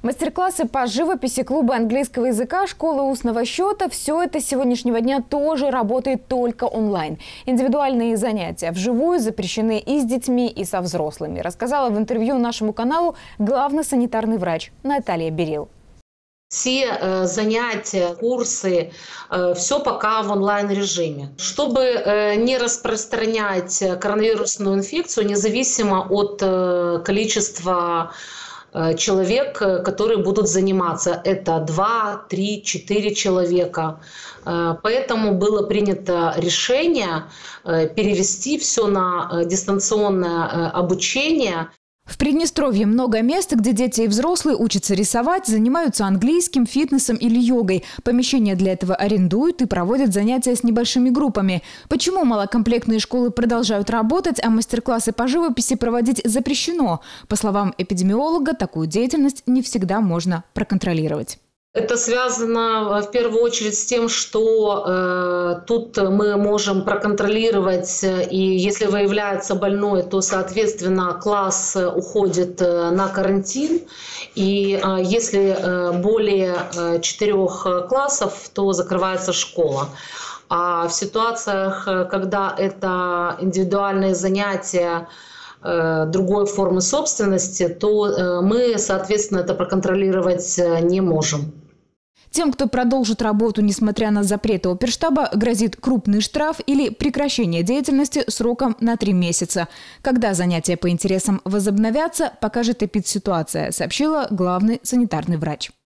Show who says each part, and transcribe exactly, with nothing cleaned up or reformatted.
Speaker 1: Мастер-классы по живописи, клубы английского языка, школы устного счета – все это с сегодняшнего дня тоже работает только онлайн. Индивидуальные занятия вживую запрещены и с детьми, и со взрослыми, рассказала в интервью нашему каналу главный санитарный врач Наталья Берил.
Speaker 2: Все э, занятия, курсы, э, все пока в онлайн-режиме. Чтобы э, не распространять коронавирусную инфекцию, независимо от э, количества э, человек, которые будут заниматься, это два, три, четыре человека. Э, поэтому было принято решение э, перевести все на э, дистанционное э, обучение.
Speaker 1: В Приднестровье много мест, где дети и взрослые учатся рисовать, занимаются английским, фитнесом или йогой. Помещения для этого арендуют и проводят занятия с небольшими группами. Почему малокомплектные школы продолжают работать, а мастер-классы по живописи проводить запрещено? По словам эпидемиолога, такую деятельность не всегда можно проконтролировать.
Speaker 2: Это связано в первую очередь с тем, что э, тут мы можем проконтролировать, и если выявляется больной, то, соответственно, класс уходит на карантин. И э, если э, более э, четырех классов, то закрывается школа. А в ситуациях, когда это индивидуальные занятия, другой формы собственности, то мы, соответственно, это проконтролировать не можем.
Speaker 1: Тем, кто продолжит работу, несмотря на запреты оперштаба, грозит крупный штраф или прекращение деятельности сроком на три месяца. Когда занятия по интересам возобновятся, покажет эпидситуация, сообщила главный санитарный врач.